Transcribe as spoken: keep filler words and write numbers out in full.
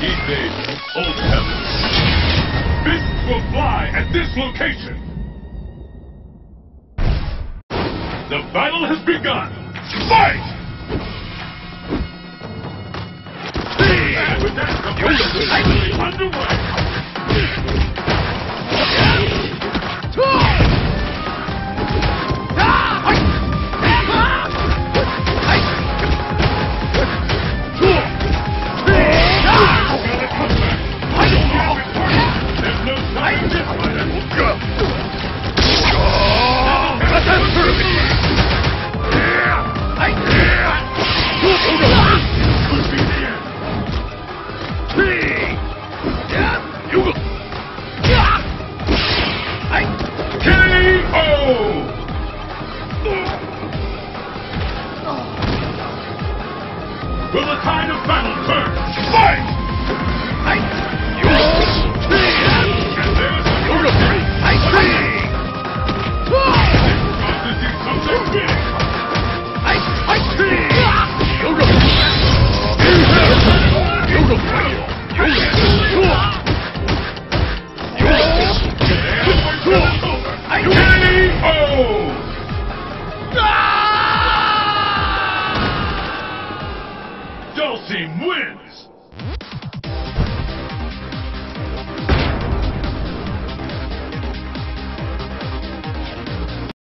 Evade Old Heaven. Fists will fly at this location. The battle has begun. Fight! And with that, the fight is finally underway. Will the tide of battle turn? Fight! And there's the first three. This is something big. K O! Dhalsim wins!